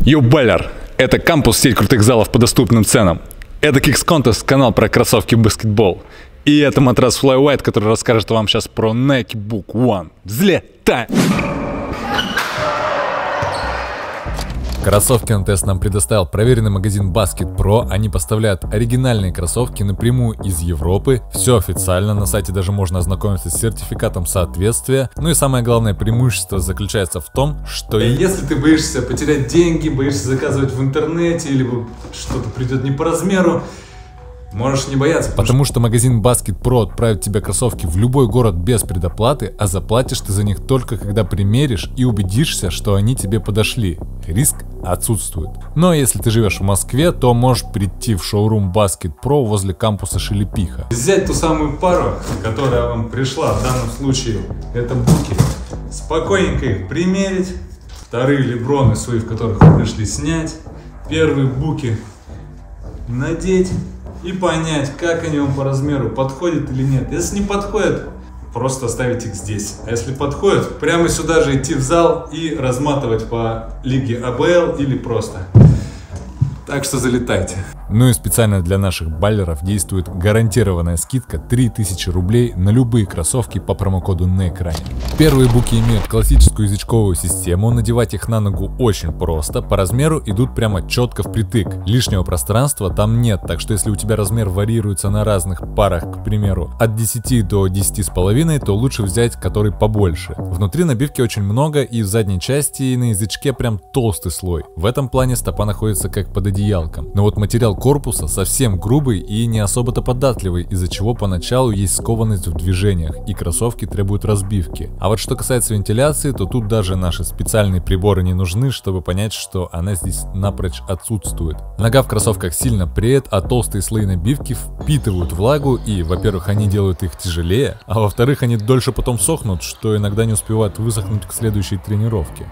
Йоу, Баллер! Это кампус, сеть крутых залов по доступным ценам. Это Kicks Contest, канал про кроссовки баскетбол. И это матрас Fly White, который расскажет вам сейчас про Nike Book One. Взлетай! Кроссовки на тест нам предоставил проверенный магазин Basket Pro. Они поставляют оригинальные кроссовки напрямую из Европы. Все официально, на сайте даже можно ознакомиться с сертификатом соответствия. Ну и самое главное преимущество заключается в том, что если ты боишься потерять деньги, боишься заказывать в интернете, либо что-то придет не по размеру, можешь не бояться, потому что магазин Basket Pro отправит тебе кроссовки в любой город без предоплаты, а заплатишь ты за них только когда примеришь и убедишься, что они тебе подошли. Риск отсутствует. Но если ты живешь в Москве, то можешь прийти в шоурум Basket Pro возле кампуса Шелепиха. Взять ту самую пару, которая вам пришла, в данном случае это буки, спокойненько их примерить, вторые леброны свои, в которых вы пришли, снять, первые буки надеть и понять, как они вам по размеру подходят или нет. Если не подходят, просто оставить их здесь. А если подходят, прямо сюда же идти в зал и разматывать по лиге АБЛ или просто. Так что залетайте. Ну и специально для наших баллеров действует гарантированная скидка 3000 рублей на любые кроссовки по промокоду на экране. Первые буки имеют классическую язычковую систему, надевать их на ногу очень просто, по размеру идут прямо четко впритык. Лишнего пространства там нет, так что если у тебя размер варьируется на разных парах, к примеру, от 10 до 10,5, то лучше взять который побольше. Внутри набивки очень много, и в задней части и на язычке прям толстый слой. В этом плане стопа находится как под одеялком. Но вот материал корпуса совсем грубый и не особо-то податливый, из-за чего поначалу есть скованность в движениях и кроссовки требуют разбивки. А вот что касается вентиляции, то тут даже наши специальные приборы не нужны, чтобы понять, что она здесь напрочь отсутствует. Нога в кроссовках сильно преет, а толстые слои набивки впитывают влагу, и, во-первых, они делают их тяжелее, а во-вторых, они дольше потом сохнут, что иногда не успевают высохнуть к следующей тренировке.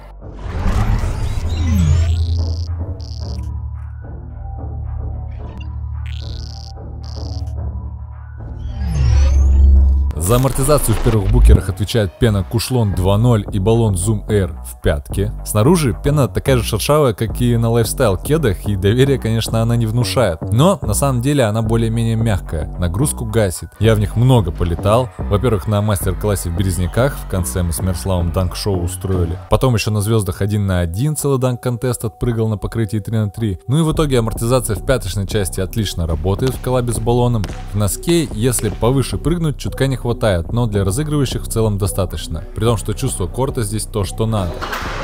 За амортизацию в первых букерах отвечает пена Кушлон 2.0 и баллон Zoom Air в пятке. Снаружи пена такая же шершавая, как и на лайфстайл кедах, и доверие, конечно, она не внушает. Но на самом деле она более-менее мягкая, нагрузку гасит. Я в них много полетал. Во-первых, на мастер-классе в Березняках, в конце мы с Мерславом данк-шоу устроили. Потом еще на звездах 1 на 1 целый данк-контест отпрыгал на покрытии 3 на 3. Ну и в итоге амортизация в пяточной части отлично работает в коллабе с баллоном. В носке, если повыше прыгнуть, чутка не хватает, но для разыгрывающих в целом достаточно. При том, что чувство корта здесь то, что надо.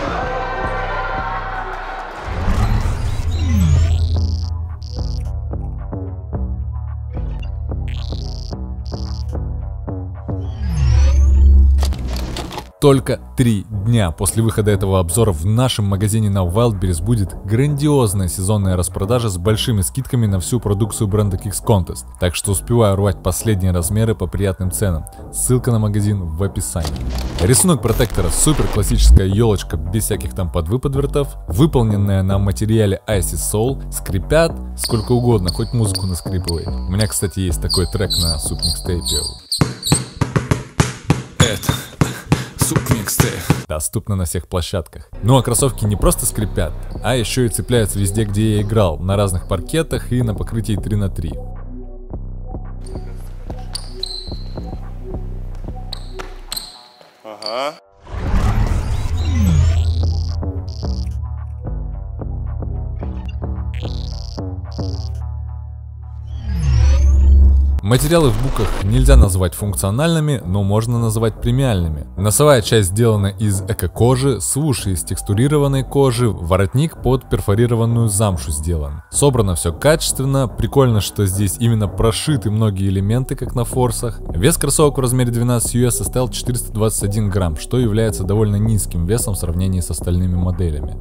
Только 3 дня после выхода этого обзора в нашем магазине на Wildberries будет грандиозная сезонная распродажа с большими скидками на всю продукцию бренда Kicks Contest. Так что успеваю рвать последние размеры по приятным ценам. Ссылка на магазин в описании. Рисунок протектора супер классическая елочка без всяких там подвыподвертов, выполненная на материале Icy Soul, скрипят сколько угодно, хоть музыку наскрипывай. У меня, кстати, есть такой трек на Soup Mixtape. Доступно на всех площадках. Ну а кроссовки не просто скрипят, а еще и цепляются везде, где я играл, на разных паркетах и на покрытии 3 на 3. Ага. Материалы в буках нельзя назвать функциональными, но можно называть премиальными. Носовая часть сделана из эко-кожи, свуш из текстурированной кожи, воротник под перфорированную замшу сделан. Собрано все качественно, прикольно, что здесь именно прошиты многие элементы, как на форсах. Вес кроссовок в размере 12 US составил 421 грамм, что является довольно низким весом в сравнении с остальными моделями.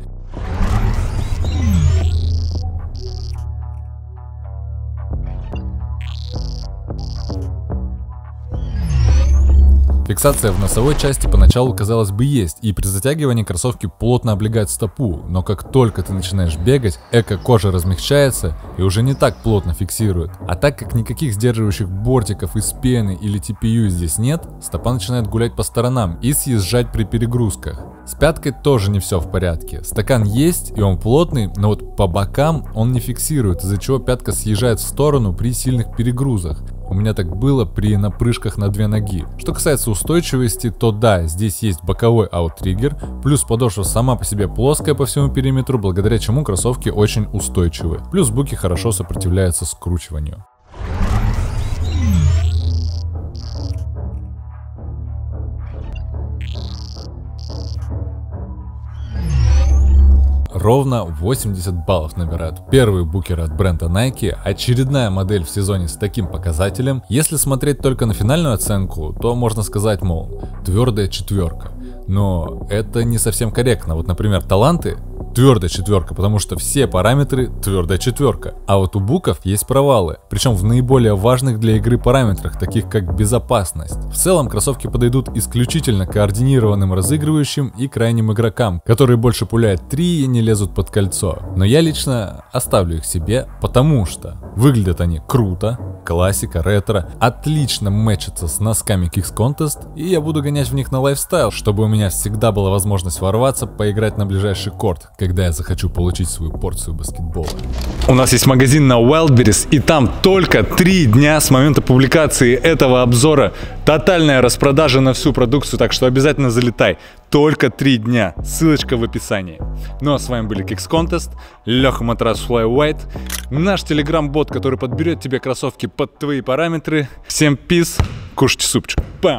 Фиксация в носовой части поначалу, казалось бы, есть, и при затягивании кроссовки плотно облегают стопу, но как только ты начинаешь бегать, эко-кожа размягчается и уже не так плотно фиксирует. А так как никаких сдерживающих бортиков из пены или TPU здесь нет, стопа начинает гулять по сторонам и съезжать при перегрузках. С пяткой тоже не все в порядке. Стакан есть, и он плотный, но вот по бокам он не фиксирует, из-за чего пятка съезжает в сторону при сильных перегрузах. У меня так было при напрыжках на 2 ноги. Что касается устойчивости, то да, здесь есть боковой ауттриггер, плюс подошва сама по себе плоская по всему периметру, благодаря чему кроссовки очень устойчивы. Плюс буки хорошо сопротивляются скручиванию. Ровно 80 баллов набирают первые букеры от бренда Nike, очередная модель в сезоне с таким показателем. Если смотреть только на финальную оценку, то можно сказать, мол, твердая 4. Но это не совсем корректно. Вот, например, таланты твердая 4, потому что все параметры твердая 4. А вот у буков есть провалы, причем в наиболее важных для игры параметрах, таких как безопасность. В целом кроссовки подойдут исключительно координированным разыгрывающим и крайним игрокам, которые больше пуляют 3 и не лезут под кольцо. Но я лично оставлю их себе, потому что выглядят они круто, классика, ретро, отлично мэчатся с носками Kicks Contest, и я буду гонять в них на лайфстайл, чтобы у меня всегда была возможность ворваться, поиграть на ближайший корт, когда я захочу получить свою порцию баскетбола. У нас есть магазин на Wildberries, и там только 3 дня с момента публикации этого обзора. Тотальная распродажа на всю продукцию, так что обязательно залетай. Только 3 дня. Ссылочка в описании. Ну а с вами были Kicks Contest, Леха Матрас Fly White, наш телеграм-бот, который подберет тебе кроссовки под твои параметры. Всем пиз, кушайте супчик. Пам!